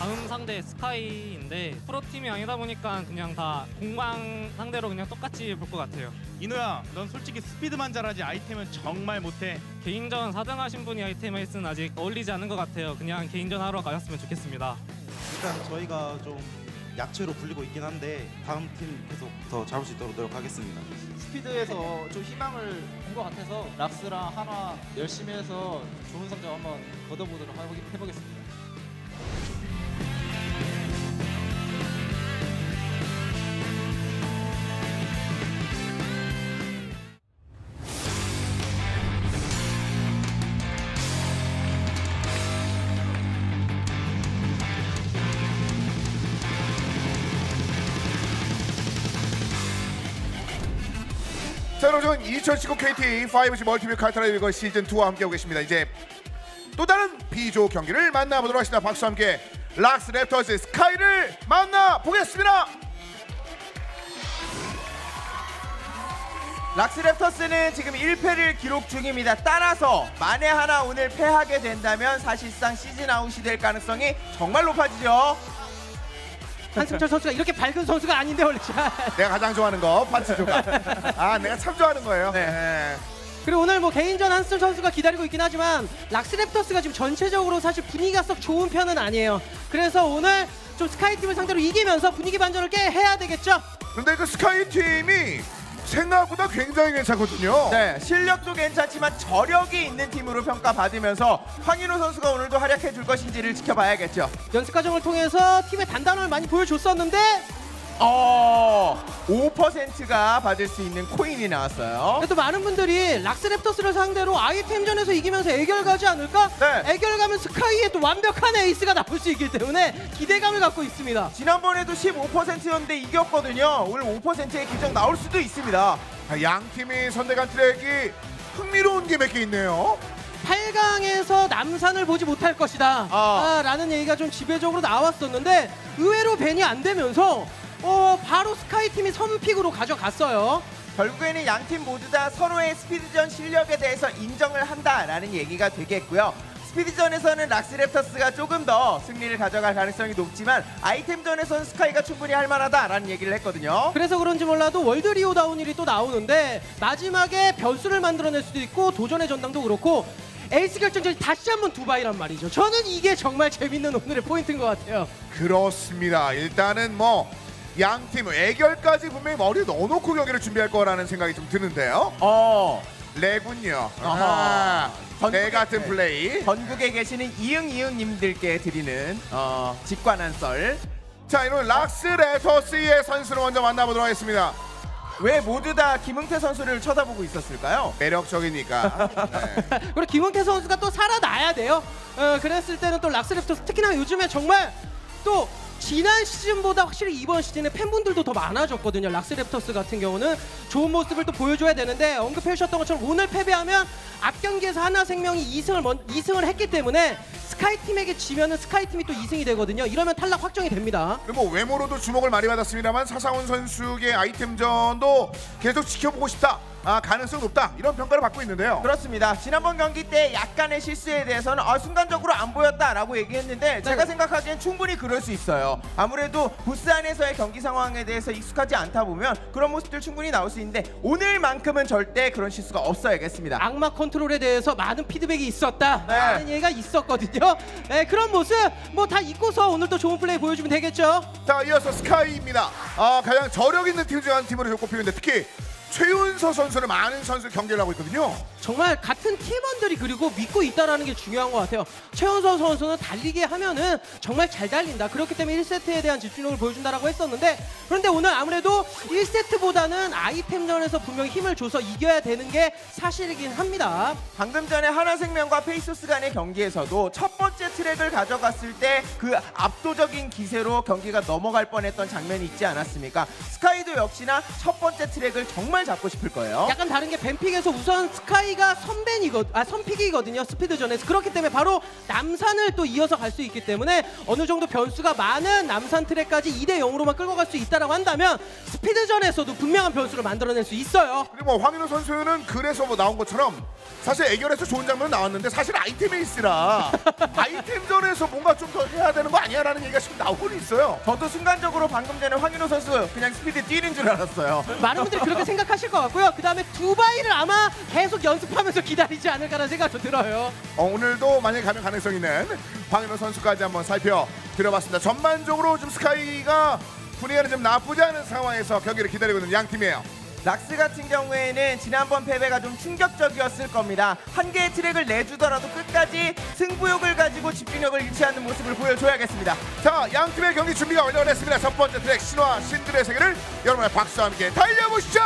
다음 상대 스카이인데 프로팀이 아니다 보니까 그냥 다 공방 상대로 그냥 똑같이 볼 것 같아요. 인호야, 넌 솔직히 스피드만 잘하지 아이템은 정말 못해. 개인전 4등 하신 분이 아이템 에이스는 아직 어울리지 않은 것 같아요. 그냥 개인전 하러 가셨으면 좋겠습니다. 일단 저희가 좀 약체로 불리고 있긴 한데 다음 팀 계속 더 잡을 수 있도록 노력하겠습니다. 스피드에서 좀 희망을 본 것 같아서 락스랑 하나 열심히 해서 좋은 성적 한번 거둬보도록 해보겠습니다. 자, 여러분 2019 KT 5G 멀티뷰 칼타라 리그 시즌 2와 함께하고 계십니다. 이제 또 다른 B조 경기를 만나보도록 하겠습니다. 박수와 함께 락스 랩터스 스카이를 만나보겠습니다. 락스랩터스는 지금 1패를 기록 중입니다. 따라서 만에 하나 오늘 패하게 된다면 사실상 시즌 아웃이 될 가능성이 정말 높아지죠. 한승철 선수가 이렇게 밝은 선수가 아닌데 원래. 내가 가장 좋아하는 거 파츠 조각. 아, 내가 참 좋아하는 거예요. 네. 그리고 오늘 뭐 개인전 한승철 선수가 기다리고 있긴 하지만 락스랩터스가 지금 전체적으로 사실 분위기가 썩 좋은 편은 아니에요. 그래서 오늘 좀 스카이팀을 상대로 이기면서 분위기 반전을 꽤 해야 되겠죠. 근데 그 스카이 팀이 생각보다 굉장히 괜찮거든요. 네, 실력도 괜찮지만 저력이 있는 팀으로 평가받으면서 황인호 선수가 오늘도 활약해 줄 것인지를 지켜봐야겠죠. 연습 과정을 통해서 팀의 단단함을 많이 보여줬었는데 5%가 받을 수 있는 코인이 나왔어요. 또 많은 분들이 락스랩터스를 상대로 아이템전에서 이기면서 애결 가지 않을까? 네. 애결 가면 스카이에 또 완벽한 에이스가 나올 수 있기 때문에 기대감을 갖고 있습니다. 지난번에도 15%였는데 이겼거든요. 오늘 5%의 기적 나올 수도 있습니다. 양 팀이 선택한 트랙이 흥미로운 게 몇 개 있네요. 8강에서 남산을 보지 못할 것이다 라는 얘기가 좀 지배적으로 나왔었는데 의외로 밴이 안 되면서 바로 스카이팀이 선픽으로 가져갔어요. 결국에는 양 팀 모두 다 서로의 스피드전 실력에 대해서 인정을 한다라는 얘기가 되겠고요. 스피드전에서는 락스랩터스가 조금 더 승리를 가져갈 가능성이 높지만 아이템전에서는 스카이가 충분히 할 만하다라는 얘기를 했거든요. 그래서 그런지 몰라도 월드 리오 다운힐이 또 나오는데 마지막에 변수를 만들어낼 수도 있고 도전의 전당도 그렇고 에이스 결정전이 다시 한번 두바이란 말이죠. 저는 이게 정말 재밌는 오늘의 포인트인 것 같아요. 그렇습니다. 일단은 뭐 양팀 애결까지 분명히 머리에 넣어놓고 경기를 준비할 거라는 생각이 좀 드는데요. 레군요. 내 같은 플레이. 전국에 계시는 이응님들께 드리는 직관한 썰. 자, 이런 락스랩터스의 선수를 먼저 만나보도록 하겠습니다. 왜 모두 다 김흥태 선수를 쳐다보고 있었을까요? 매력적이니까. 네. 그리고 김은태 선수가 또 살아나야 돼요. 그랬을 때는 또 락스랩터스 특히나 요즘에 정말 또 지난 시즌보다 확실히 이번 시즌에 팬분들도 더 많아졌거든요. 락스랩터스 같은 경우는 좋은 모습을 또 보여줘야 되는데 언급해 주셨던 것처럼 오늘 패배하면 앞 경기에서 하나생명이 2승을 했기 때문에 스카이팀에게 지면은 스카이팀이 또 2승이 되거든요. 이러면 탈락 확정이 됩니다. 그리고 뭐 외모로도 주목을 많이 받았습니다만 사상훈 선수의 아이템전도 계속 지켜보고 싶다. 가능성 높다. 이런 평가를 받고 있는데요. 그렇습니다. 지난번 경기 때 약간의 실수에 대해서는 순간적으로 안 보였다라고 얘기했는데 제가 생각하기엔 충분히 그럴 수 있어요. 아무래도 부스 안에서의 경기 상황에 대해서 익숙하지 않다 보면 그런 모습들 충분히 나올 수 있는데 오늘만큼은 절대 그런 실수가 없어야겠습니다. 악마 컨트롤에 대해서 많은 피드백이 있었다라는 얘기가 있었거든요. 네, 그런 모습 뭐 다 잊고서 오늘 또 좋은 플레이 보여주면 되겠죠. 자, 이어서 스카이입니다. 가장 저력 있는 팀 중 한 팀으로 꼽히는데 특히 최윤서 선수는 많은 선수 경기를 하고 있거든요. 정말 같은 팀원들이 그리고 믿고 있다라는 게 중요한 것 같아요. 최윤서 선수는 달리기 하면은 정말 잘 달린다. 그렇기 때문에 1세트에 대한 집중력을 보여준다라고 했었는데 그런데 오늘 아무래도 1세트보다는 아이템전에서 분명히 힘을 줘서 이겨야 되는 게 사실이긴 합니다. 방금 전에 하나생명과 페이소스 간의 경기에서도 첫 번째 트랙을 가져갔을 때 그 압도적인 기세로 경기가 넘어갈 뻔했던 장면이 있지 않았습니까? 스카이도 역시나 첫 번째 트랙을 정말 잡고 싶을 거예요. 약간 다른 게 뱀픽에서 우선 스카이가 스카이가 선픽이거든요. 스피드전에서. 그렇기 때문에 바로 남산을 또 이어서 갈 수 있기 때문에 어느 정도 변수가 많은 남산 트랙까지 2대0으로만 끌고 갈 수 있다라고 한다면 스피드전에서도 분명한 변수를 만들어낼 수 있어요. 그리고 뭐 황인호 선수는 그래서 뭐 나온 것처럼 사실 애결에서 좋은 장면 나왔는데 사실 아이템 에이스라 아이템전에서 뭔가 좀 더 해야 되는 거 아니야라는 얘기가 지금 나오고 있어요. 저도 순간적으로 방금 전에 황인호 선수 그냥 스피드 뛰는 줄 알았어요. 많은 분들이 그렇게 생각하실 것 같고요. 그 다음에 두바이를 아마 계속 연습하면서 기다리지 않을까라는 생각도 들어요. 오늘도 만약에 가면 가능성 있는 황인호 선수까지 한번 살펴드려봤습니다. 전반적으로 좀 스카이가 분위기는 좀 나쁘지 않은 상황에서 경기를 기다리고 있는 양 팀이에요. 락스 같은 경우에는 지난번 패배가 좀 충격적이었을 겁니다. 한 개의 트랙을 내주더라도 끝까지 승부욕을 가지고 집중력을 잃지 않는 모습을 보여줘야겠습니다. 자, 양 팀의 경기 준비가 완료됐습니다. 첫 번째 트랙 신화 신들의 세계를 여러분의 박수와 함께 달려보시죠.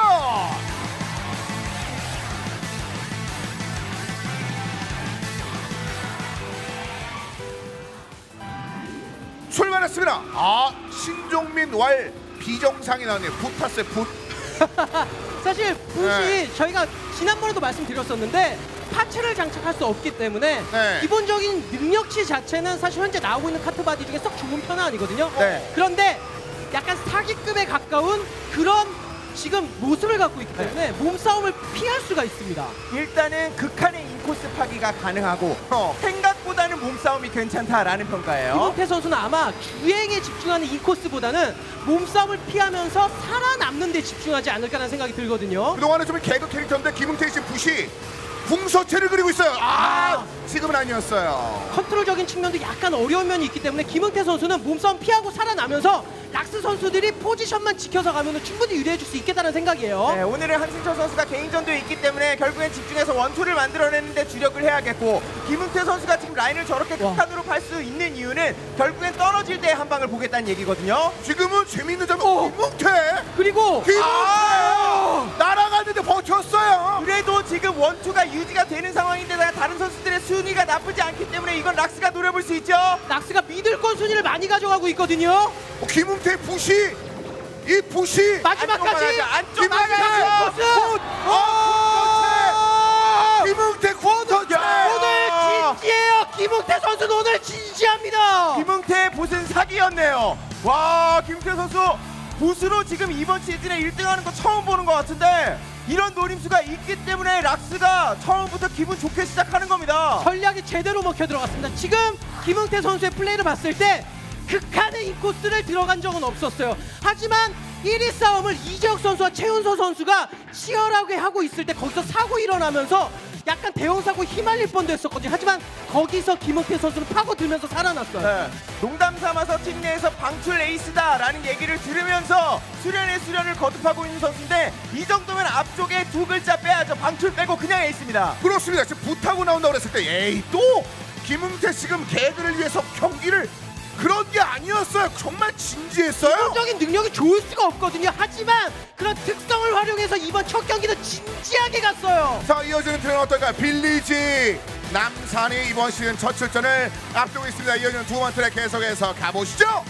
출발했습니다. 아, 신종민 왈 비정상이 나오네요. 붓 사실 붓이 저희가 지난번에도 말씀드렸었는데 파츠를 장착할 수 없기 때문에 네. 기본적인 능력치 자체는 사실 현재 나오고 있는 카트바디 중에 썩 좋은 편은 아니거든요. 네. 그런데 약간 사기급에 가까운 그런 지금 모습을 갖고 있기 때문에 몸싸움을 피할 수가 있습니다. 일단은 극한의 인코스 파기가 가능하고 생각보다는 몸싸움이 괜찮다라는 평가예요. 김은태 선수는 아마 주행에 집중하는 인코스보다는 몸싸움을 피하면서 살아남는 데 집중하지 않을까라는 생각이 들거든요. 그동안은 좀 개그 캐릭터인데 김웅태 씨 붓이 궁서체를 그리고 있어요. 지금은 아니었어요. 컨트롤적인 측면도 약간 어려운 면이 있기 때문에 김은태 선수는 몸싸움 피하고 살아나면서 락스 선수들이 포지션만 지켜서 가면 충분히 유리해줄 수 있겠다는 생각이에요. 네, 오늘은 한승철 선수가 개인전도 있기 때문에 결국엔 집중해서 원투를 만들어내는데 주력을 해야겠고 김은태 선수가 지금 라인을 저렇게 극한으로 팔 수 있는 이유는 결국엔 떨어질 때 한 방을 보겠다는 얘기거든요. 지금은 재밌는 점은 김웅태 그리고 날아갔는데 버텼어요. 그래도 지금 원투가 유지가 되는 상황인데다가 다른 선수들의 순위가 나쁘지 않기 때문에 이건 락스가 노려볼 수 있죠. 락스가 미들권 순위를 많이 가져가고 있거든요. 김웅태 붓이 이 붓이 마지막까지 안쪽 마지막까지 김웅태 군터체 오늘 진지해요. 김웅태 선수는 오늘 진지합니다. 김웅태의 붓은 사기였네요. 와, 김웅태 선수 붓으로 지금 이번 시즌에 1등하는 거 처음 보는 것 같은데 이런 노림수가 있기 때문에 락스가 처음부터 기분 좋게 시작하는 겁니다. 전략이 제대로 먹혀 들어갔습니다. 지금 김웅태 선수의 플레이를 봤을 때 극한의 인코스를 들어간 적은 없었어요. 하지만 1위 싸움을 이재혁 선수와 최은서 선수가 치열하게 하고 있을 때 거기서 사고 일어나면서 약간 대형 사고에 휘말릴 뻔도 했었거든요. 하지만 거기서 김웅태 선수는 파고들면서 살아났어요. 네, 농담 삼아서 팀 내에서 방출 에이스다라는 얘기를 들으면서 수련의 수련을 거듭하고 있는 선수인데 이 정도면 앞쪽에 두 글자 빼야죠. 방출 빼고 그냥 에이스입니다. 그렇습니다. 지금 붓하고 나온다고 그랬을 때 에이 또 김웅태 지금 개그를 위해서 경기를 그런 게 아니었어요. 정말 진지했어요. 기본적인 능력이 좋을 수가 없거든요. 하지만 그런 특성을 활용해서 이번 첫 경기는 진지하게 갔어요. 자, 이어지는 트랙은 어떨까요? 빌리지 남산이 이번 시즌 첫 출전을 앞두고 있습니다. 이어지는 두 번째 트랙 계속해서 가보시죠.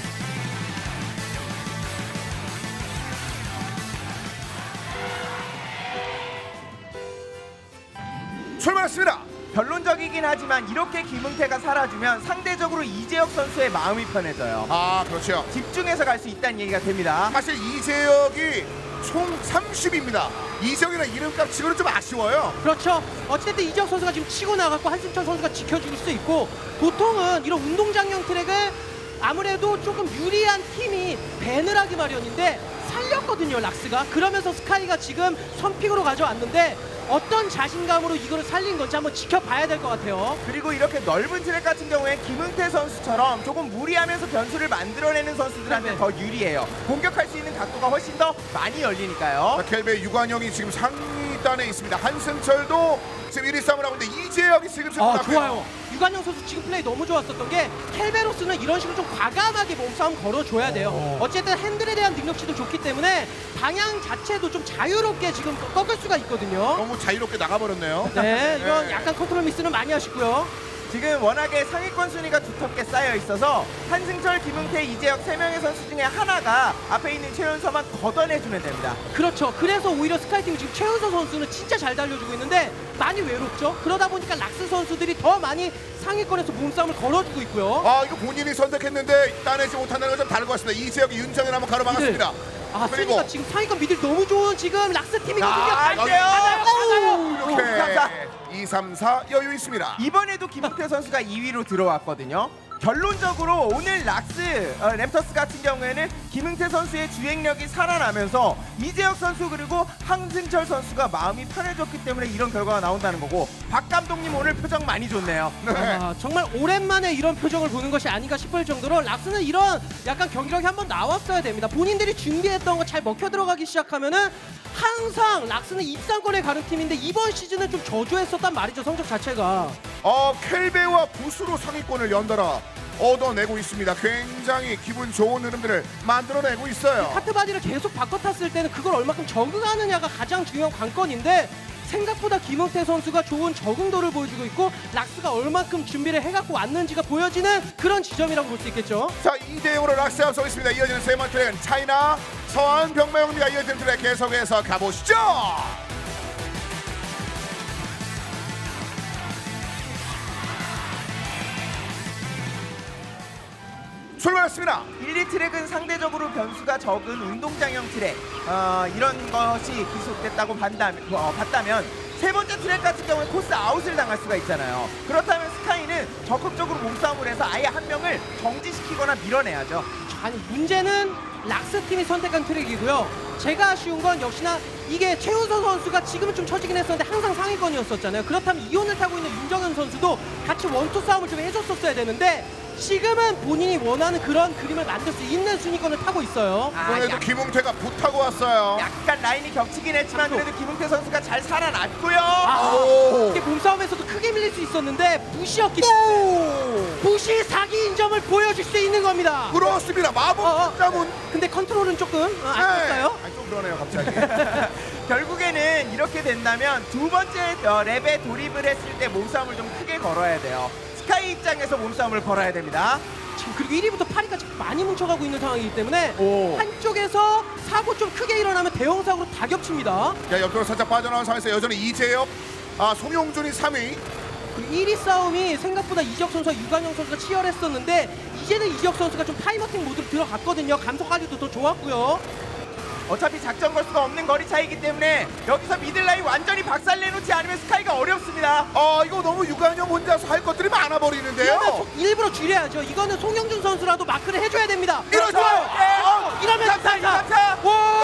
출발했습니다. 결론적이긴 하지만 이렇게 김웅태가 살아주면 상대적으로 이재혁 선수의 마음이 편해져요. 아, 그렇죠. 집중해서 갈 수 있다는 얘기가 됩니다. 사실 이재혁이 총 30입니다. 이재혁이랑 이름값 치고는 좀 아쉬워요. 그렇죠. 어쨌든 이재혁 선수가 지금 치고 나갔고 한승철 선수가 지켜줄 수 있고 보통은 이런 운동장용 트랙을 아무래도 조금 유리한 팀이 밴을 하기 마련인데 살렸거든요, 락스가. 그러면서 스카이가 지금 선픽으로 가져왔는데 어떤 자신감으로 이거를 살린 건지 한번 지켜봐야 될 것 같아요. 그리고 이렇게 넓은 트랙 같은 경우에 김은태 선수처럼 조금 무리하면서 변수를 만들어내는 선수들한테 네. 더 유리해요. 공격할 수 있는 각도가 훨씬 더 많이 열리니까요. 자, 켈베 유관영이 지금 상위단에 있습니다. 한승철도 지금 1위 싸움을 하고 있는데 이재혁이 지금 좋아요. 유관영 선수 지금 플레이 너무 좋았었던 게 켈베로스는 이런 식으로 좀 과감하게 몸싸움 걸어줘야 돼요. 어쨌든 핸들에 대한 능력치도 좋기 때문에 방향 자체도 좀 자유롭게 지금 꺾을 수가 있거든요. 너무 자유롭게 나가버렸네요. 네, 이건 약간 컨트롤 미스는 많이 하시고요. 지금 워낙에 상위권 순위가 두텁게 쌓여 있어서 한승철, 김흥태, 이재혁 3명의 선수 중에 하나가 앞에 있는 최연서만 걷어내주면 됩니다. 그렇죠. 그래서 오히려 스카이팀 지금 최우서 선수는 진짜 잘 달려주고 있는데 많이 외롭죠. 그러다 보니까 락스 선수들이 더 많이 상위권에서 몸싸움을 걸어주고 있고요. 아 이거 본인이 선택했는데 따내지 못한다는 건 좀 다른 것 같습니다. 이재혁이 윤정현 한번 가로막았습니다. 아, 그리고 순위가 지금 상위권 미들 너무 좋은 지금 락스 팀이거든요. 안 돼요. 이렇게 2, 3, 4 여유 있습니다. 이번에도 김흥태 선수가 2위로 들어왔거든요. 결론적으로 오늘 락스 랩터스 같은 경우에는 김흥태 선수의 주행력이 살아나면서 이재혁 선수 그리고 황승철 선수가 마음이 편해졌기 때문에 이런 결과가 나온다는 거고 박 감독님 오늘 표정 많이 좋네요. 아, 정말 오랜만에 이런 표정을 보는 것이 아닌가 싶을 정도로 락스는 이런 약간 경기력이 한번 나왔어야 됩니다. 본인들이 준비했던 거 잘 먹혀 들어가기 시작하면은 항상 락스는 입상권에 가는 팀인데 이번 시즌은 좀 저조했었단 말이죠. 성적 자체가. 켈베와 부스로 상위권을 연달아 얻어내고 있습니다. 굉장히 기분 좋은 흐름들을 만들어내고 있어요. 카트바디를 계속 바꿔 탔을 때는 그걸 얼마큼 적응하느냐가 가장 중요한 관건인데 생각보다 김흥태 선수가 좋은 적응도를 보여주고 있고 락스가 얼만큼 준비를 해갖고 왔는지가 보여지는 그런 지점이라고 볼 수 있겠죠. 자 2대0으로 락스 앞서고 있습니다. 이어지는 세 번째 트랙은 차이나 서한 병마용입니다. 이어지는 트랙 계속해서 가보시죠. 출발했습니다. 1, 2 트랙은 상대적으로 변수가 적은 운동장형 트랙 이런 것이 기속됐다고 봤다면 세 번째 트랙 같은 경우에 코스 아웃을 당할 수가 있잖아요. 그렇다면 스카이는 적극적으로 몸싸움을 해서 아예 한 명을 정지시키거나 밀어내야죠. 아니 문제는 락스 팀이 선택한 트랙이고요. 제가 아쉬운 건 역시나 이게 최우서 선수가 지금은 좀 처지긴 했었는데 항상 상위권이었었잖아요. 그렇다면 이온을 타고 있는 윤정현 선수도 같이 원투 싸움을 좀 해줬었어야 되는데 지금은 본인이 원하는 그런 그림을 만들 수 있는 순위권을 타고 있어요. 이번에도 김웅태가 붙하고 왔어요. 약간 라인이 겹치긴 했지만 그래도 김흥태 선수가 잘 살아났고요. 이게 몸싸움에서도 크게 밀릴 수 있었는데 부시였기 때문에 부시 사기 인점을 보여줄 수 있는 겁니다. 그렇습니다. 마법 자문. 근데 컨트롤은 조금 아쉽어요. 좀 그러네요 갑자기. 결국에는 이렇게 된다면 두 번째 랩에 돌입을 했을 때 몸싸움을 좀 크게 걸어야 돼요. 스카이 입장에서 몸싸움을 걸어야 됩니다. 그리고 1위부터 8위까지 많이 뭉쳐가고 있는 상황이기 때문에 한쪽에서 사고 좀 크게 일어나면 대형 사고로 다 겹칩니다. 자 옆으로 살짝 빠져나온 상황에서 여전히 이재혁, 송용준이 3위. 그리고 1위 싸움이 생각보다 이적 선수와 유관영 선수가 치열했었는데 이제는 이적 선수가 좀 타이머팅 모드로 들어갔거든요. 감속 관리도 더 좋았고요. 어차피 작전 걸 수가 없는 거리 차이기 때문에 여기서 미들라인 완전히 박살내놓지 않으면 스카이가 어렵습니다. 이거 너무 유관영 혼자서 할 것들이 많아 버리는데요. 이러면 일부러 줄여야죠. 이거는 송영준 선수라도 마크를 해줘야 됩니다. 이러죠. 이러면 감사.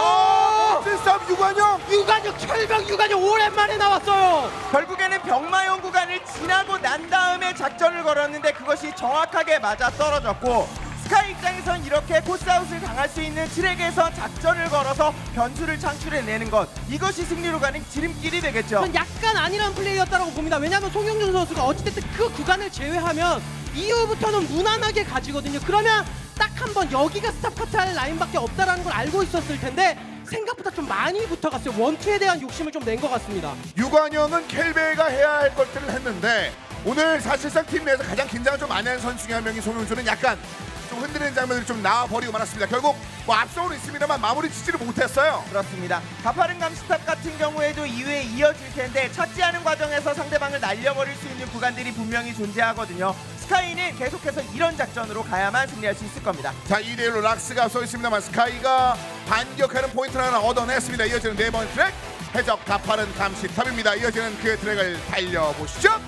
와! 싸움 유관영. 철벽 유관영 오랜만에 나왔어요. 결국에는 병마용 구간을 지나고 난 다음에 작전을 걸었는데 그것이 정확하게 맞아 떨어졌고 스카이 입장에선 이렇게 코스아웃을 당할 수 있는 트랙에서 작전을 걸어서 변수를 창출해내는 것 이것이 승리로 가는 지름길이 되겠죠. 전 약간 아니란 플레이였다고 봅니다. 왜냐하면 송영준 선수가 어찌됐든 그 구간을 제외하면 이후부터는 무난하게 가지거든요. 그러면 딱 한 번 여기가 스탑카트 할 라인밖에 없다는 걸 알고 있었을 텐데 생각보다 좀 많이 붙어갔어요. 원투에 대한 욕심을 좀 낸 것 같습니다. 유관영은 켈베가 해야 할 것들을 했는데 오늘 사실상 팀 내에서 가장 긴장을 좀 많이 하는 선수 중에 한 명이 송영준은 약간 좀 흔들리는 장면들이 좀 나와버리고 말았습니다. 결국 앞서는 있습니다만 마무리 짓지를 못했어요. 그렇습니다. 가파른 감스탑 같은 경우에도 이후에 이어질 텐데 찾지 않은 과정에서 상대방을 날려버릴 수 있는 구간들이 분명히 존재하거든요. 스카이는 계속해서 이런 작전으로 가야만 승리할 수 있을 겁니다. 자 2대1로 락스가 앞서 있습니다만 스카이가 반격하는 포인트를 하나 얻어냈습니다. 이어지는 네 번째 트랙 해적 가파른 감시탑입니다. 이어지는 그 트랙을 달려보시죠.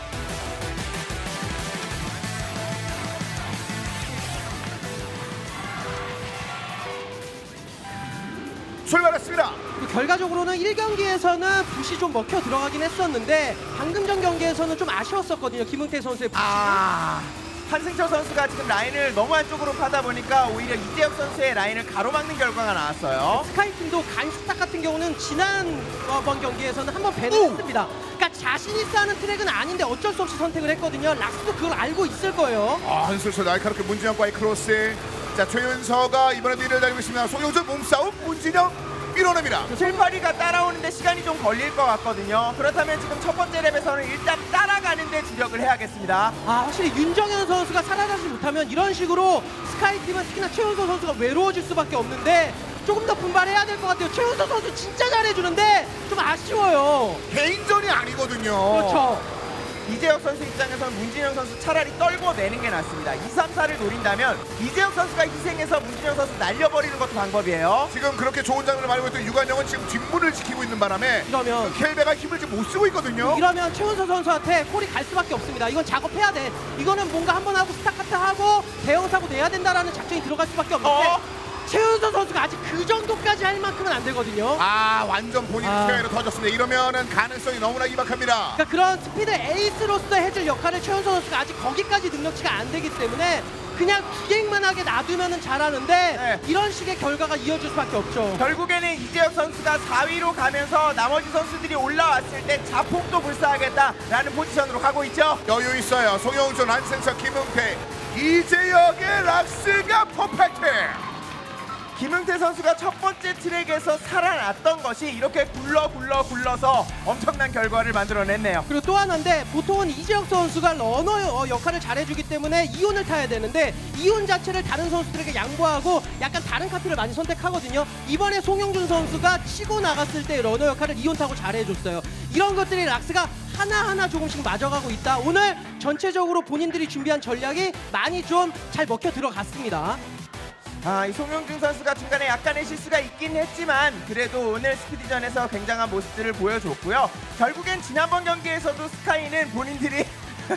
출발했습니다. 결과적으로는 1경기에서는 붓이 좀 먹혀 들어가긴 했었는데 방금 전 경기에서는 좀 아쉬웠었거든요. 김흥태 선수의 붓이. 한승철 선수가 지금 라인을 너무 안쪽으로 파다 보니까 오히려 이재혁 선수의 라인을 가로막는 결과가 나왔어요. 스카이팀도 간스탑 같은 경우는 지난번 경기에서는 한번 배를 했습니다. 그러니까 자신 있어 하는 트랙은 아닌데 어쩔 수 없이 선택을 했거든요. 락스도 그걸 알고 있을 거예요. 한술술 날카롭게 문진영과의 크로스. 자 최윤서가 이번에도 1위를 달리고 있습니다. 송영준 몸싸움 문진영 밀어냅니다. 7, 8위가 따라오는데 시간이 좀 걸릴 것 같거든요. 그렇다면 지금 첫 번째 랩에서는 일단 따라가는데 주력을 생각을 해야겠습니다. 확실히 윤정현 선수가 살아나지 못하면 이런 식으로 스카이팀은 특히나 최은서 선수가 외로워질 수밖에 없는데 조금 더 분발해야 될 것 같아요. 최은서 선수 진짜 잘해주는데 좀 아쉬워요. 개인전이 아니거든요. 그렇죠. 이재혁 선수 입장에서는 문진영 선수 차라리 떨고 내는 게 낫습니다. 2, 3, 4를 노린다면 이재혁 선수가 희생해서 문진영 선수 날려버리는 것도 방법이에요. 지금 그렇게 좋은 장면을 말하고 있던 유관영은 지금 뒷문을 지키고 있는 바람에 이러면 켈베가 힘을 지금 못 쓰고 있거든요. 이러면 최은서 선수한테 콜이 갈 수밖에 없습니다. 이건 작업해야 돼. 이거는 뭔가 한번 하고 스타카트 하고 대형 사고 내야 된다라는 작전이 들어갈 수밖에 없는데 최은서 선수가 아직 그 정도까지 할 만큼은 안 되거든요. 완전 본인 스페어로 터졌습니다. 이러면은 가능성이 너무나 희박합니다. 그러니까 그런 스피드 에이스로서 해줄 역할을 최은서 선수가 아직 거기까지 능력치가 안 되기 때문에 그냥 기획만하게 놔두면은 잘하는데 이런 식의 결과가 이어질 수밖에 없죠. 결국에는 이재혁 선수가 4위로 가면서 나머지 선수들이 올라왔을 때 자폭도 불사하겠다라는 포지션으로 가고 있죠. 여유 있어요. 송영준, 안센서, 김은태, 이재혁의 락스가 퍼펙트. 김흥태 선수가 첫 번째 트랙에서 살아났던 것이 이렇게 굴러서 엄청난 결과를 만들어냈네요. 그리고 또 하나인데 보통은 이재혁 선수가 러너 역할을 잘해주기 때문에 이온을 타야 되는데 이온 자체를 다른 선수들에게 양보하고 약간 다른 카트를 많이 선택하거든요. 이번에 송영준 선수가 치고 나갔을 때 러너 역할을 이온 타고 잘해줬어요. 이런 것들이 락스가 하나하나 조금씩 맞아가고 있다. 오늘 전체적으로 본인들이 준비한 전략이 많이 좀 잘 먹혀 들어갔습니다. 이 송영준 선수가 중간에 약간의 실수가 있긴 했지만 그래도 오늘 스피드전에서 굉장한 모습들을 보여줬고요. 결국엔 지난번 경기에서도 스카이는 본인들이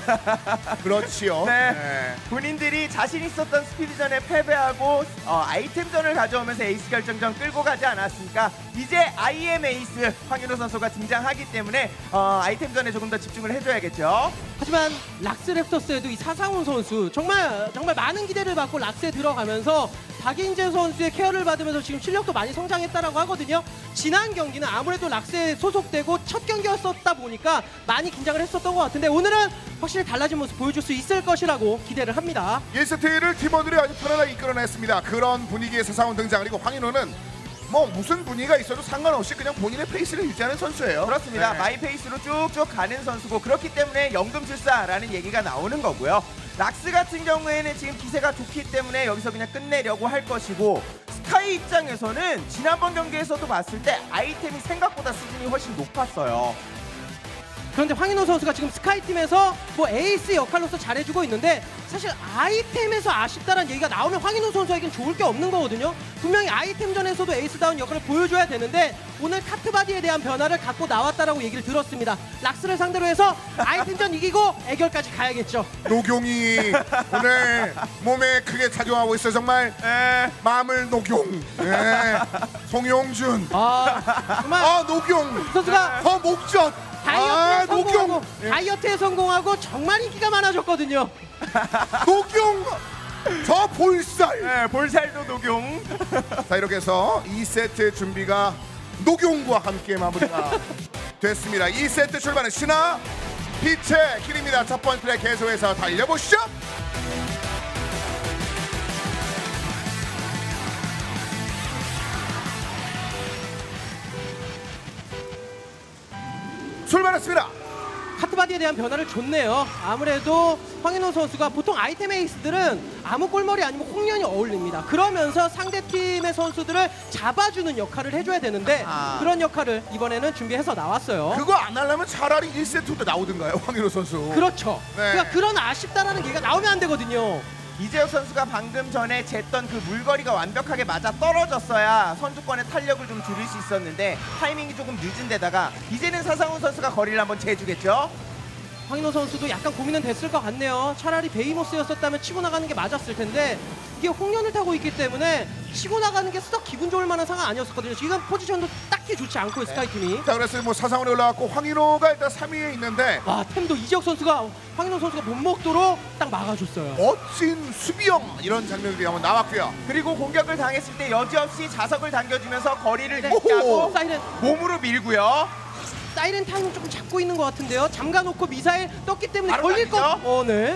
그렇지요. 본인들이 자신 있었던 스피드전에 패배하고 아이템전을 가져오면서 에이스 결정전 끌고 가지 않았습니까? 이제 IM 에이스 황윤호 선수가 등장하기 때문에 아이템전에 조금 더 집중을 해줘야겠죠. 하지만 락스 랩터스에도 이 사상훈 선수 정말 많은 기대를 받고 락스에 들어가면서 박인재 선수의 케어를 받으면서 지금 실력도 많이 성장했다라고 하거든요. 지난 경기는 아무래도 락스에 소속되고 첫 경기였었다 보니까 많이 긴장을 했었던 것 같은데 오늘은 확실히 달라진 모습 보여줄 수 있을 것이라고 기대를 합니다. 1세트를 팀원들이 아주 편안하게 이끌어냈습니다. 그런 분위기의 사상훈 등장. 그리고 황인호는 뭐 무슨 분위기가 있어도 상관없이 그냥 본인의 페이스를 유지하는 선수예요. 그렇습니다. 마이 페이스로 쭉쭉 가는 선수고 그렇기 때문에 연금술사라는 얘기가 나오는 거고요. 락스 같은 경우에는 지금 기세가 좋기 때문에 여기서 그냥 끝내려고 할 것이고 스카이 입장에서는 지난번 경기에서도 봤을 때 아이템이 생각보다 수준이 훨씬 높았어요. 그런데 황인호 선수가 지금 스카이팀에서 뭐 에이스 역할로서 잘해주고 있는데 사실 아이템에서 아쉽다는 얘기가 나오면 황인호 선수에겐 좋을 게 없는 거거든요. 분명히 아이템전에서도 에이스다운 역할을 보여줘야 되는데 오늘 카트바디에 대한 변화를 갖고 나왔다라고 얘기를 들었습니다. 락스를 상대로 해서 아이템전 이기고 애결까지 가야겠죠. 노경이 오늘 몸에 크게 작용하고 있어요. 정말 마음을 녹용. 송영준. 정말 노경 선수가 더 목젖. 다이어트에 성공하고 정말 인기가 많아졌거든요. 녹용 저 볼살. 볼살도 녹용. 자 이렇게 해서 2세트 준비가 녹용과 함께 마무리가 됐습니다. 2세트 출발은 신화 빛의 길입니다. 첫 번째 트랙 계속해서 달려보시죠. 출발했습니다. 카트바디에 대한 변화를 줬네요. 아무래도 황인호 선수가 보통 아이템 에이스들은 아무 꼴머리 아니면 홍련이 어울립니다. 그러면서 상대팀의 선수들을 잡아주는 역할을 해줘야 되는데 그런 역할을 이번에는 준비해서 나왔어요. 그거 안 하려면 차라리 1세트도 나오든가요, 황인호 선수. 그렇죠. 그러니까 그런 아쉽다라는 얘기가 나오면 안 되거든요. 이재혁 선수가 방금 전에 쟀던 그 물거리가 완벽하게 맞아 떨어졌어야 선두권의 탄력을 좀 줄일 수 있었는데 타이밍이 조금 늦은 데다가 이제는 사상훈 선수가 거리를 한번 재주겠죠? 황인호 선수도 약간 고민은 됐을 것 같네요. 차라리 베이모스였었다면 치고 나가는 게 맞았을 텐데 이게 홍련을 타고 있기 때문에 치고 나가는 게 썩 기분 좋을 만한 상황 아니었었거든요. 지금 포지션도 딱히 좋지 않고 스카이팀이. 자 그래서 뭐 사상훈이 올라왔고 황인호가 일단 3위에 있는데 와 템도 이재혁 선수가 황인호 선수가 못 먹도록 딱 막아줬어요. 멋진 수비형 이런 장면들이 한번 나왔고요. 그리고 공격을 당했을 때 여지없이 자석을 당겨주면서 거리를 네. 유지하고 사이렌 몸으로 밀고요. 사이렌 타이밍 조금 잡고 있는 것 같은데요. 잠가놓고 미사일 떴기 때문에 바로 걸릴 당기죠? 거. 네.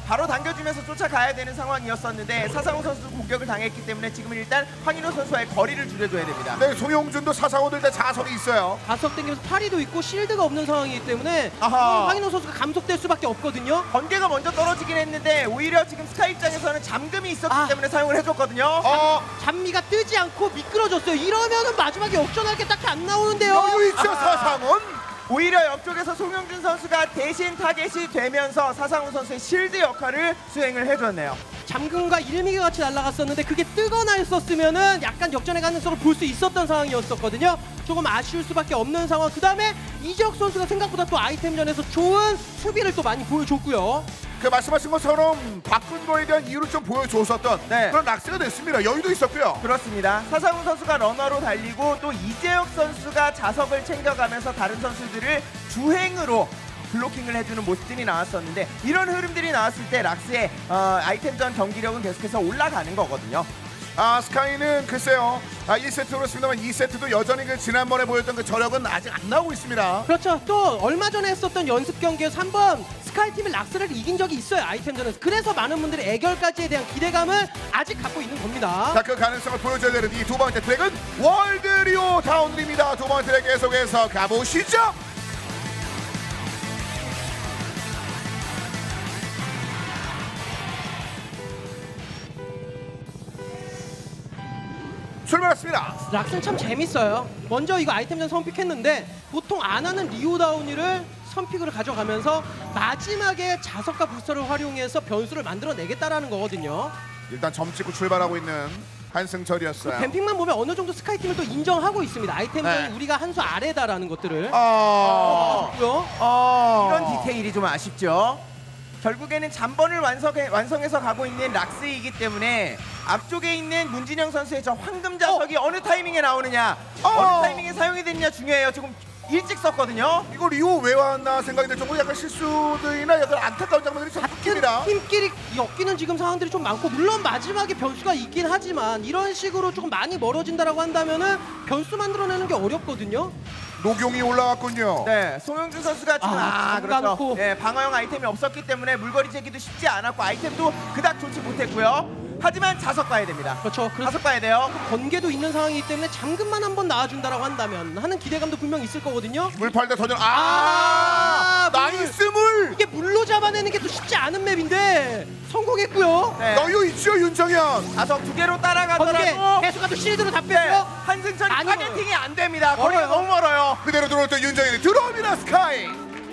바로 당겨주면서 쫓아가야 되는 상황이었었는데 사상호 선수 공격을 당했기 때문에 지금은 일단 황인호 선수와의 거리를 줄여줘야 됩니다. 네, 송영준도 사상호들 다 자석이 있어요. 가속 땡기면서 파리도 있고 실드가 없는 상황이기 때문에 아하. 황인호 선수가 감속될 수밖에 없거든요. 번개가 먼저 떨어지긴 했는데 오히려 지금 스카이 입장에서는 잠금이 있었기 때문에 사용을 해줬거든요. 잔미가 뜨지 않고 미끄러졌어요. 이러면은 마지막에 역전할 게 딱히 안 나오는데요. 여유 있죠, 사상원. 오히려 옆쪽에서 송영준 선수가 대신 타겟이 되면서 사상호 선수의 실드 역할을 수행을 해줬네요. 잠금과 일미가 같이 날아갔었는데 그게 뜨거나 했었으면은 약간 역전의 가능성을 볼 수 있었던 상황이었었거든요. 조금 아쉬울 수밖에 없는 상황. 그 다음에 이재혁 선수가 생각보다 또 아이템전에서 좋은 수비를 또 많이 보여줬고요. 그 말씀하신 것처럼 바꾼 거에 대한 이유를 좀 보여줬었던 그런 락스가 됐습니다. 여유도 있었고요. 그렇습니다. 사상훈 선수가 러너로 달리고 또 이재혁 선수가 자석을 챙겨가면서 다른 선수들을 주행으로 블로킹을 해주는 모습들이 나왔었는데 이런 흐름들이 나왔을 때 락스의 아이템전 경기력은 계속해서 올라가는 거거든요. 스카이는 글쎄요 1세트 그렇습니다만 2세트도 여전히 그 지난번에 보였던 그 저력은 아직 안 나오고 있습니다. 그렇죠. 또 얼마 전에 했었던 연습 경기에서 한번 스카이팀이 락스를 이긴 적이 있어요. 아이템전에서. 그래서 많은 분들이 애결까지에 대한 기대감을 아직 갖고 있는 겁니다. 자, 그 가능성을 보여줘야 되는 이 두 번째 트랙은 월드리오 다운입니다. 두 번째 트랙 계속해서 가보시죠. 출발했습니다. 락스는 참 재밌어요. 먼저 이거 아이템전 선픽했는데 보통 안 하는 리오다운이를 선픽으로 가져가면서 마지막에 자석과 부스터를 활용해서 변수를 만들어내겠다라는 거거든요. 일단 점 찍고 출발하고 있는 한승철이었어요. 뱀픽만 보면 어느 정도 스카이팀을 또 인정하고 있습니다. 아이템전이 네. 우리가 한 수 아래다라는 것들을. 이런 디테일이 좀 아쉽죠. 결국에는 잠번을 완성해서 가고 있는 락스이기 때문에 앞쪽에 있는 문진영 선수의 저 황금 자석이 어느 타이밍에 나오느냐, 어느 타이밍에 사용이 되느냐 중요해요. 지금 일찍 썼거든요. 이거 리오 왜 왔나 생각이 들 정도로 약간 실수들이나 약간 안타까운 장면들이 좀 바뀝니다. 팀끼리 엮이는 지금 상황들이 좀 많고 물론 마지막에 변수가 있긴 하지만 이런 식으로 조금 많이 멀어진다라고 한다면은 변수 만들어내는 게 어렵거든요. 녹용이 올라왔군요. 네, 송영준 선수가 지금 그렇죠. 감고. 네, 방어형 아이템이 없었기 때문에 물거리 재기도 쉽지 않았고 아이템도 그닥 좋지 못했고요. 하지만 자석 봐야 됩니다. 그렇죠. 자석 봐야 돼요. 번개도 있는 상황이기 때문에 잠금만 한번 나와준다라고 한다면 하는 기대감도 분명 있을 거거든요. 물 팔다 던져. 물. 나이스 물. 이게 물로 잡아내는 게 또 쉽지 않은 맵인데 성공했고요. 네. 여유 있죠 윤정현. 자석 두 개로 번개 따라가더라도 계속 가도 실드로 다 네, 빼고요. 한승철이 많이 타겟팅이 안 됩니다. 거리가 멀어요. 너무 멀어요. 그대로 들어올 때 윤정현이 들어옵니다. 스카이.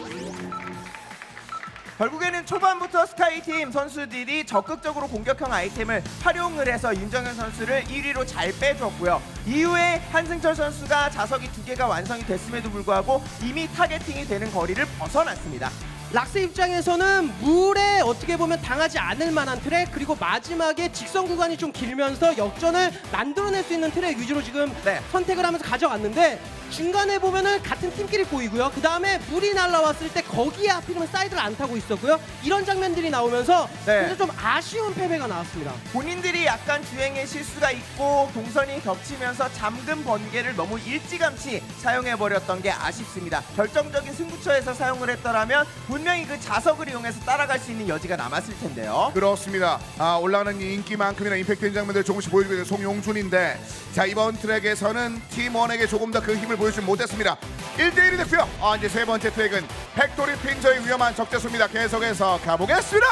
결국에는 초반부터 스카이팀 선수들이 적극적으로 공격형 아이템을 활용을 해서 윤정현 선수를 1위로 잘 빼줬고요. 이후에 한승철 선수가 자석이 두 개가 완성이 됐음에도 불구하고 이미 타겟팅이 되는 거리를 벗어났습니다. 락스 입장에서는 물에 어떻게 보면 당하지 않을 만한 트랙 그리고 마지막에 직선 구간이 좀 길면서 역전을 만들어낼 수 있는 트랙 위주로 지금 선택을 하면서 가져갔는데 중간에 보면은 같은 팀끼리 보이고요. 그 다음에 물이 날라왔을 때 거기에 하필이면 사이드를 안 타고 있었고요. 이런 장면들이 나오면서 그래서 좀 아쉬운 패배가 나왔습니다. 본인들이 약간 주행에 실수가 있고 동선이 겹치면서 잠금 번개를 너무 일찌감치 사용해버렸던 게 아쉽습니다. 결정적인 승부처에서 사용을 했더라면 분명히 그 자석을 이용해서 따라갈 수 있는 여지가 남았을 텐데요. 그렇습니다. 올라가는 인기만큼이나 임팩트인 장면들 조금씩 보여주고 있는 송용준인데 자 이번 트랙에서는 팀원에게 조금 더 그 힘을 보여주지 못했습니다. 1대1이 됐고요. 이제 세 번째 트랙은 팩토리 핀저의 위험한 적재수입니다. 계속해서 가보겠습니다.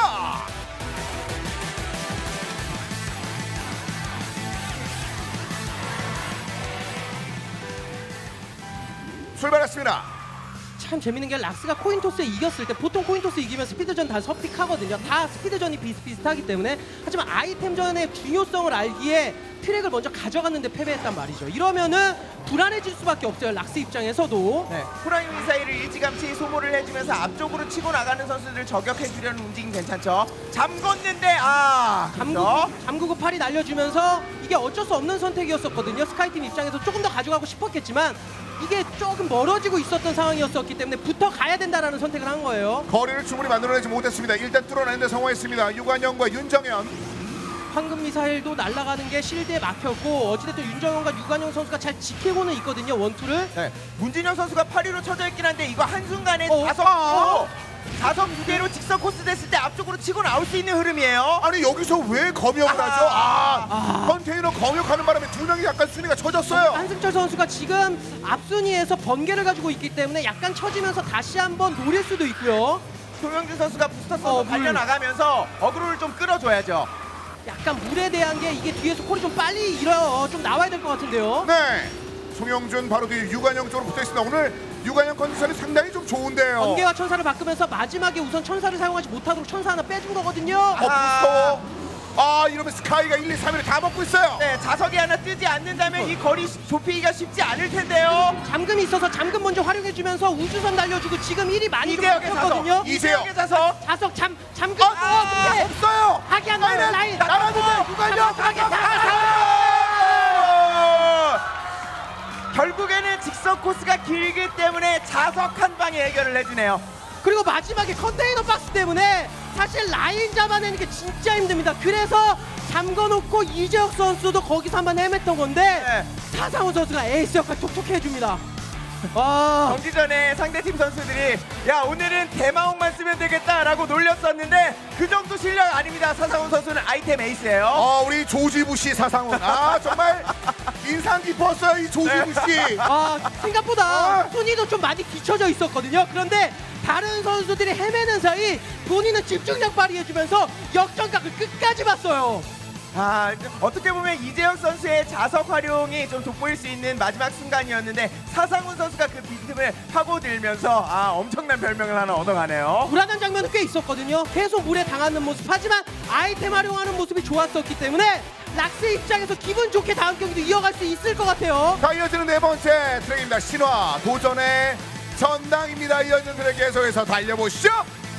출발했습니다. 참 재밌는 게 락스가 코인토스에 이겼을 때 보통 코인토스 이기면 스피드전 다 선픽하거든요. 다 스피드전이 비슷비슷하기 때문에 하지만 아이템전의 중요성을 알기에 트랙을 먼저 가져갔는데 패배했단 말이죠. 이러면은 불안해질 수밖에 없어요. 락스 입장에서도. 네, 프라임 미사일을 일찌감치 소모를 해주면서 앞쪽으로 치고 나가는 선수들을 저격해주려는 움직임 괜찮죠. 잠궜는데 잠그고 팔이 날려주면서 이게 어쩔 수 없는 선택이었었거든요. 스카이팀 입장에서 조금 더 가져가고 싶었겠지만 이게 조금 멀어지고 있었던 상황이었었기 때문에 붙어 가야 된다라는 선택을 한 거예요. 거리를 충분히 만들어내지 못했습니다. 일단 뚫어내는데 성공했습니다. 유관영과 윤정현. 황금 미사일도 날아가는 게 실드에 막혔고 어찌됐든 윤정현과 유관영 선수가 잘 지키고는 있거든요. 원투를. 네, 문진영 선수가 8위로 쳐져 있긴 한데 이거 한순간에 자석 자석 2개로 직선 코스 됐을 때 앞쪽으로 치고 나올 수 있는 흐름이에요. 아니 여기서 왜 검역을 하죠? 컨테이너 검역하는 바람에 두 명이 약간 순위가 처졌어요. 한승철 선수가 지금 앞순위에서 번개를 가지고 있기 때문에 약간 처지면서 다시 한번 노릴 수도 있고요. 송영준 선수가 부스터 선수 달려나가면서 어그로를 좀 끌어줘야죠. 약간 물에 대한 게 이게 뒤에서 콜이 좀 빨리 좀 나와야 될 것 같은데요. 네. 송영준 바로 뒤 유관영 쪽으로 붙어 있습니다. 오늘 유관영 컨디션이 상당히 좀 좋은데요. 번개와 천사를 바꾸면서 마지막에 우선 천사를 사용하지 못하도록 천사 하나 빼준 거거든요. 부스터. 이러면 스카이가 1, 2, 3위를 다 먹고 있어요. 네, 자석이 하나 뜨지 않는다면 이 거리 좁히기가 쉽지 않을 텐데요. 잠금이 있어서 잠금 먼저 활용해주면서 우주선 날려주고 지금 1이 많이 좀 이재혁의 바뀌었거든요. 자석. 이재혁의 자석. 자석 잠금. 없어요. 하기한 라인. 나가는데 유관영. 결국에는 직선 코스가 길기 때문에 자석 한 방에 해결을 해주네요. 그리고 마지막에 컨테이너 박스 때문에 사실 라인 잡아내는 게 진짜 힘듭니다. 그래서 잠궈놓고 이재혁 선수도 거기서 한번 헤맸던 건데 사상훈 선수가 에이스 역할 톡톡히 해줍니다. 와. 경기 전에 상대팀 선수들이 야 오늘은 대마옥만 쓰면 되겠다라고 놀렸었는데 그 정도 실력 아닙니다. 사상훈 선수는 아이템 에이스예요. 우리 조지부시 사상훈. 정말 인상 깊었어요 이 조지부시. 생각보다 순위도 좀 많이 뒤쳐져 있었거든요. 그런데 다른 선수들이 헤매는 사이 본인은 집중력 발휘해주면서 역전각을 끝까지 봤어요. 어떻게 보면 이재혁 선수의 자석 활용이 좀 돋보일 수 있는 마지막 순간이었는데 사상훈 선수가 그 빈틈을 파고들면서 엄청난 별명을 하나 얻어가네요. 불안한 장면은 꽤 있었거든요. 계속 물에 당하는 모습, 하지만 아이템 활용하는 모습이 좋았었기 때문에 락스 입장에서 기분 좋게 다음 경기도 이어갈 수 있을 것 같아요. 자, 이어지는 네 번째 트랙입니다. 신화 도전의 전당입니다. 이어지는 트랙 계속해서 달려보시죠.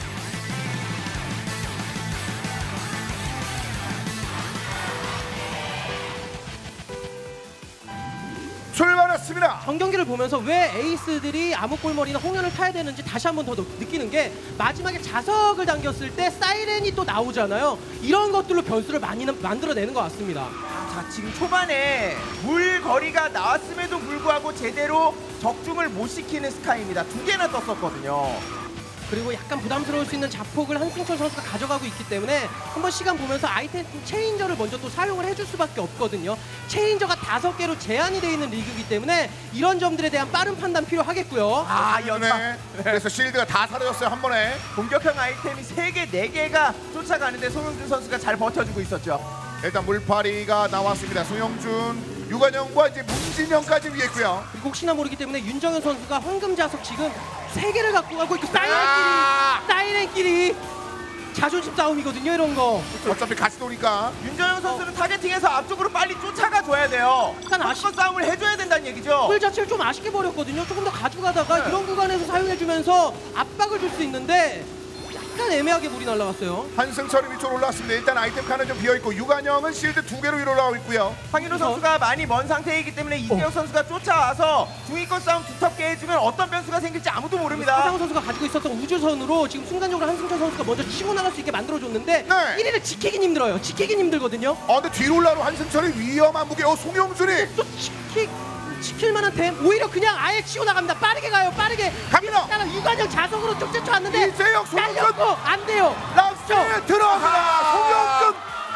출발했습니다. 전 경기를 보면서 왜 에이스들이 암흑골머리나 홍련을 타야 되는지 다시 한 번 더 느끼는 게 마지막에 자석을 당겼을 때 사이렌이 또 나오잖아요. 이런 것들로 변수를 많이 만들어내는 것 같습니다. 자, 지금 초반에 물 거리가 나왔음에도 불구하고 제대로 적중을 못 시키는 스카이입니다. 2개나 떴었거든요. 그리고 약간 부담스러울 수 있는 자폭을 한승철 선수가 가져가고 있기 때문에 한번 시간 보면서 아이템 체인저를 먼저 또 사용을 해줄 수밖에 없거든요. 체인저가 5개로 제한이 되어 있는 리그이기 때문에 이런 점들에 대한 빠른 판단 필요하겠고요. 네. 그래서 실드가 다 사라졌어요 한 번에. 공격형 아이템이 3개, 4개가 쫓아가는데 송영준 선수가 잘 버텨주고 있었죠. 일단 물파리가 나왔습니다. 송영준, 유관영과 이제 문진영까지 위에 있고요. 그리고 혹시나 모르기 때문에 윤정현 선수가 황금 자석 지금 3개를 갖고 가고 있고 사이렌끼리 자존심 싸움이거든요. 이런 거. 어차피 같이 노니까. 윤정현 선수는 타겟팅해서 앞쪽으로 빨리 쫓아가 줘야 돼요. 약간 싸움을 해줘야 된다는 얘기죠. 꿀 자체를 좀 아쉽게 버렸거든요. 조금 더 가져가다가 이런 구간에서 사용해주면서 압박을 줄 수 있는데 약간 애매하게 물이 날라갔어요. 한승철이 위쪽으로 올라왔습니다. 일단 아이템 칸은 좀 비어있고 유관영은 실드 2개로 위로 올라오고 있고요. 황인호 선수가 많이 먼 상태이기 때문에 이재혁 선수가 쫓아와서 중위권 싸움 두텁게 해주면 어떤 변수가 생길지 아무도 모릅니다. 사상훈 선수가 가지고 있었던 우주선으로 지금 순간적으로 한승철 선수가 먼저 치고 나갈 수 있게 만들어줬는데 1위를 지키긴 힘들어요. 지키긴 힘들거든요. 근데 뒤로 올라오는 한승철이 위험한 무게. 송영준이 또 지킬 만한 템 오히려 그냥 아예 치고 나갑니다. 빠르게 가요. 빠르게 갑니다. 유관영 자석으로 쭉 쫓아왔는데 이재혁, 송영준 안 돼요. 락스에 들어갑니다. 송영준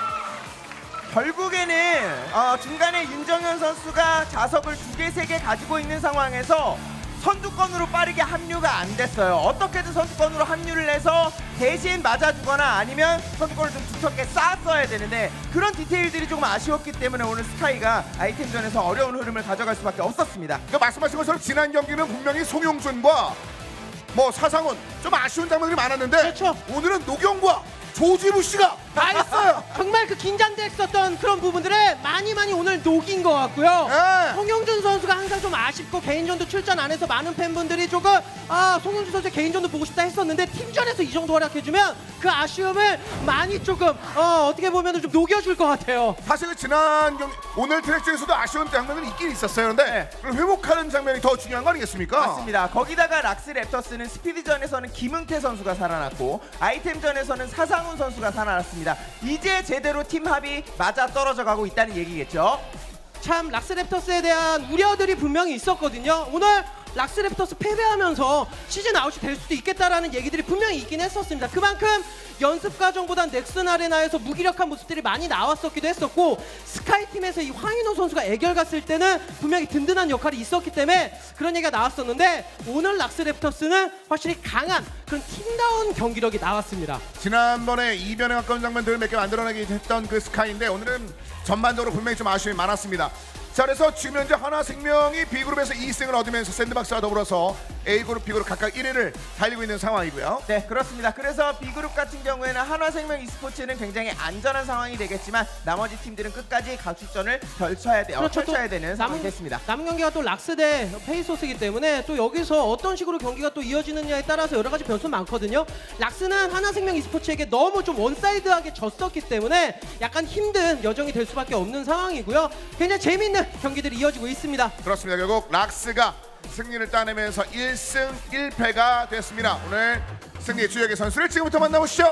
결국에는 중간에 윤정현 선수가 자석을 2개, 3개 가지고 있는 상황에서 선두권으로 빠르게 합류가 안 됐어요. 어떻게든 선두권으로 합류를 해서 대신 맞아주거나 아니면 선두권을 좀 두텁게 쌓았어야 되는데 그런 디테일들이 조금 아쉬웠기 때문에 오늘 스카이가 아이템전에서 어려운 흐름을 가져갈 수밖에 없었습니다. 그러니까 말씀하신 것처럼 지난 경기는 분명히 송영준과 사상훈 좀 아쉬운 장면들이 많았는데 그렇죠. 오늘은 노경과 조지부씨가 다 했어요. 정말 그 긴장됐었던 그런 부분들을 많이 오늘 녹인 것 같고요. 송영준 선수가 항상 좀 아쉽고 개인전도 출전 안 해서 많은 팬분들이 조금 송영준 선수의 개인전도 보고 싶다 했었는데 팀전에서 이 정도 활약해주면 그 아쉬움을 많이 조금 어떻게 보면 좀 녹여줄 것 같아요. 사실 지난 경기 오늘 트랙 중에서도 아쉬운 장면은 있긴 있었어요. 그런데 그걸 회복하는 장면이 더 중요한 거 아니겠습니까? 맞습니다. 거기다가 락스 랩터스는 스피드전에서는 김은태 선수가 살아났고 아이템전에서는 사상훈 선수가 살아났습니다. 이제 제대로 팀 합이 맞아 떨어져 가고 있다는 얘기겠죠. 참 락스 랩터스에 대한 우려들이 분명히 있었거든요. 오늘 락스랩터스 패배하면서 시즌 아웃이 될 수도 있겠다라는 얘기들이 분명히 있긴 했었습니다. 그만큼 연습 과정보단 넥슨 아레나에서 무기력한 모습들이 많이 나왔었기도 했었고 스카이팀에서 이 황인호 선수가 애결 갔을 때는 분명히 든든한 역할이 있었기 때문에 그런 얘기가 나왔었는데 오늘 락스랩터스는 확실히 강한 그런 팀다운 경기력이 나왔습니다. 지난번에 이변에 가까운 장면들을 몇 개 만들어내기 했던 그 스카이인데 오늘은 전반적으로 분명히 좀 아쉬움이 많았습니다. 자, 그래서 지금 현재 하나생명이 B그룹에서 2승을 얻으면서 샌드박스와 더불어서 A그룹, B그룹 각각 1위를 달리고 있는 상황이고요. 네, 그렇습니다. 그래서 B그룹 같은 경우에는 한화생명 e스포츠는 굉장히 안전한 상황이 되겠지만 나머지 팀들은 끝까지 각축전을 펼쳐야 돼요. 그렇죠. 펼쳐야 되는 상황이 됐습니다. 남은 경기가 또 락스 대 페이소스이기 때문에 또 여기서 어떤 식으로 경기가 또 이어지느냐에 따라서 여러 가지 변수 많거든요. 락스는 하나생명 e스포츠에게 너무 좀 원사이드하게 졌었기 때문에 약간 힘든 여정이 될 수밖에 없는 상황이고요. 굉장히 재밌는 경기들이 이어지고 있습니다. 그렇습니다. 결국 락스가 승리를 따내면서 1승 1패가 됐습니다. 오늘 승리 주역의 선수를 지금부터 만나보시죠.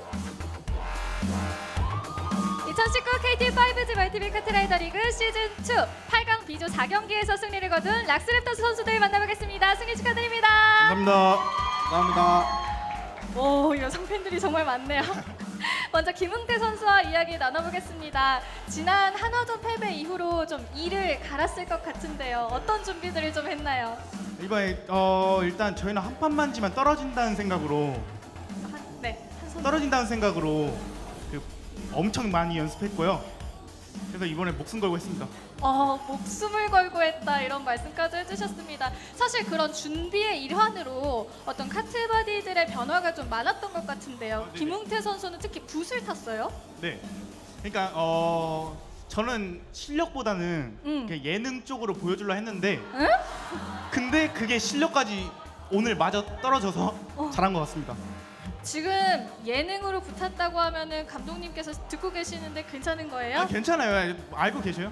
2019 KT5G 멀티비 카트라이더 리그 시즌2 8강 B조 4경기에서 승리를 거둔 락스랩터스 선수들 만나보겠습니다. 승리 축하드립니다. 감사합니다. 감사합니다. 오, 여성 팬들이 정말 많네요. 먼저 김흥태 선수와 이야기 나눠보겠습니다. 지난 한화전 패배 이후로 좀 이를 갈았을 것 같은데요. 어떤 준비들을 좀 했나요? 이번에 일단 저희는 한 판만 지만 떨어진다는 생각으로 떨어진다는 생각으로 엄청 많이 연습했고요. 그래서 이번에 목숨 걸고 했습니다. 목숨을 걸고 했다 이런 말씀까지 해주셨습니다. 사실 그런 준비의 일환으로 어떤 카트바디들의 변화가 좀 많았던 것 같은데요. 김웅태 선수는 특히 붓을 탔어요. 네. 그러니까 저는 실력보다는 그냥 예능 쪽으로 보여주려 했는데 근데 그게 실력까지 오늘 마저 떨어져서 잘한 것 같습니다. 지금 예능으로 붙었다고 하면은 감독님께서 듣고 계시는데 괜찮은 거예요? 괜찮아요. 알고 계셔요?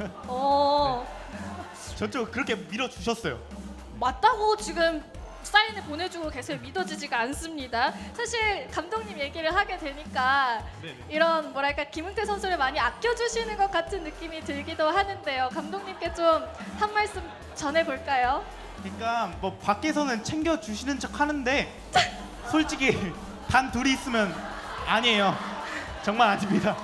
저쪽 그렇게 밀어주셨어요. 맞다고 지금 사인을 보내주고 계세요. 믿어지지가 않습니다. 사실 감독님 얘기를 하게 되니까 이런 뭐랄까 김흥태 선수를 많이 아껴주시는 것 같은 느낌이 들기도 하는데요. 감독님께 좀 한 말씀 전해볼까요? 그러니까 뭐 밖에서는 챙겨주시는 척 하는데 솔직히 단 둘이 있으면 아니에요. 정말 아닙니다.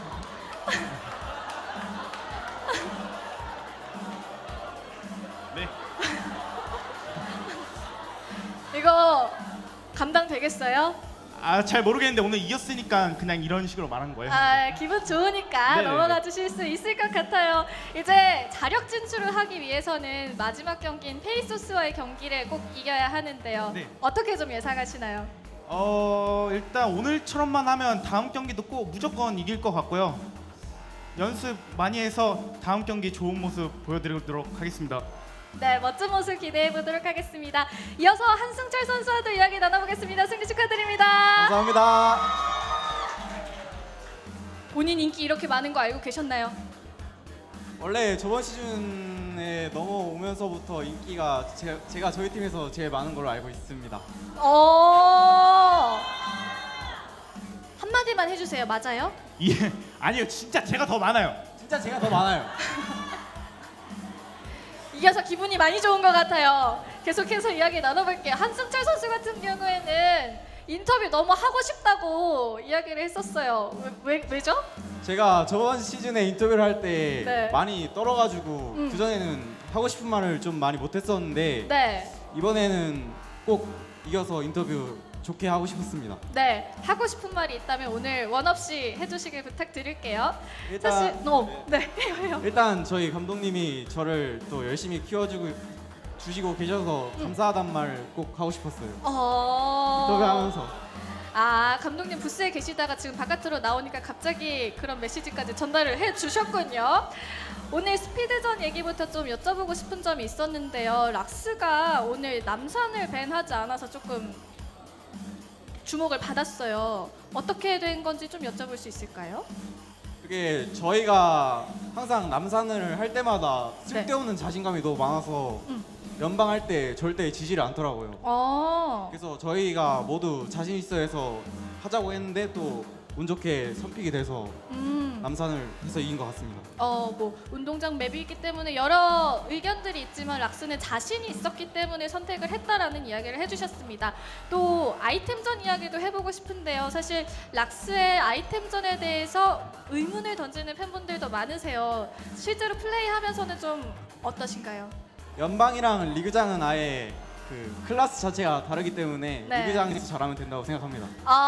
네. 이거 감당되겠어요? 잘 모르겠는데 오늘 이겼으니까 그냥 이런 식으로 말한 거예요. 기분 좋으니까 네네네. 넘어가 주실 수 있을 것 같아요. 이제 자력 진출을 하기 위해서는 마지막 경기인 페이소스와의 경기를 꼭 이겨야 하는데요. 네. 어떻게 좀 예상하시나요? 일단 오늘처럼만 하면 다음 경기도 꼭 무조건 이길 것 같고요. 연습 많이 해서 다음 경기 좋은 모습 보여드리도록 하겠습니다. 네, 멋진 모습 기대해 보도록 하겠습니다. 이어서 한승철 선수와도 이야기 나눠보겠습니다. 승리 축하드립니다. 감사합니다. 본인 인기 이렇게 많은 거 알고 계셨나요? 원래 저번 시즌에 넘어오면서부터 인기가 제가 저희 팀에서 제일 많은 걸로 알고 있습니다. 한마디만 해주세요. 맞아요? 예, 아니요, 진짜 제가 더 많아요. 진짜 제가 더 많아요. 이겨서 기분이 많이 좋은 것 같아요. 계속해서 이야기 나눠볼게요. 한승철 선수 같은 경우에는 인터뷰 너무 하고 싶다고 이야기를 했었어요. 왜죠? 제가 저번 시즌에 인터뷰를 할 때 네. 많이 떨어가지고 그전에는 하고 싶은 말을 좀 많이 못했었는데 네. 이번에는 꼭 이겨서 인터뷰 좋게 하고 싶었습니다. 네, 하고 싶은 말이 있다면 오늘 원 없이 해주시길 부탁드릴게요. 일단 사실 해요. 일단 저희 감독님이 저를 또 열심히 키워주시고 계셔서 감사하단 말 꼭 하고 싶었어요. 인터뷰하면서. 감독님 부스에 계시다가 지금 바깥으로 나오니까 갑자기 그런 메시지까지 전달을 해주셨군요. 오늘 스피드전 얘기부터 좀 여쭤보고 싶은 점이 있었는데요. 락스가 오늘 남산을 밴하지 않아서 조금 주목을 받았어요. 어떻게 된 건지 좀 여쭤볼 수 있을까요? 그게 저희가 항상 남산을 할 때마다 쓸데없는 자신감이 너무 많아서 연방할 때 절대 지지를 않더라고요. 그래서 저희가 모두 자신 있어 해서 하자고 했는데 또 운 좋게 선픽이 돼서 남산을 해서 이긴 것 같습니다. 뭐 운동장 맵이기 때문에 여러 의견들이 있지만 락스는 자신이 있었기 때문에 선택을 했다라는 이야기를 해주셨습니다. 또 아이템전 이야기도 해보고 싶은데요. 사실 락스의 아이템전에 대해서 의문을 던지는 팬분들도 많으세요. 실제로 플레이하면서는 좀 어떠신가요? 연방이랑 리그장은 아예 그 클래스 자체가 다르기 때문에 네. 리그장에서 잘하면 된다고 생각합니다.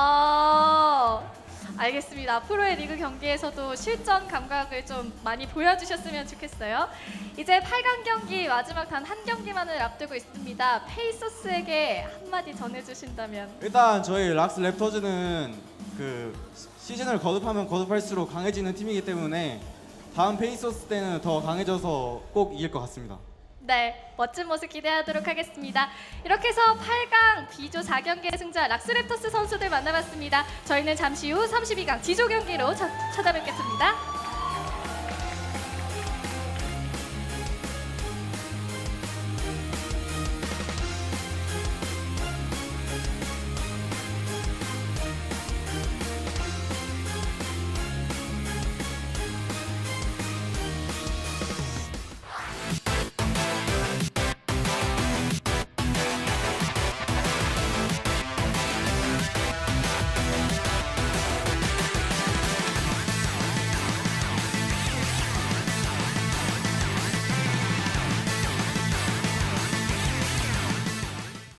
알겠습니다. 앞으로의 리그 경기에서도 실전 감각을 좀 많이 보여주셨으면 좋겠어요. 이제 8강 경기 마지막 단 한 경기만을 앞두고 있습니다. 페이서스에게 한마디 전해주신다면? 일단 저희 락스 랩터즈는 그 시즌을 거듭하면 거듭할수록 강해지는 팀이기 때문에 다음 페이서스 때는 더 강해져서 꼭 이길 것 같습니다. 네, 멋진 모습 기대하도록 하겠습니다. 이렇게 해서 8강 B조 4경기의 승자 락스랩터스 선수들 만나봤습니다. 저희는 잠시 후 32강 D조 경기로 찾아뵙겠습니다.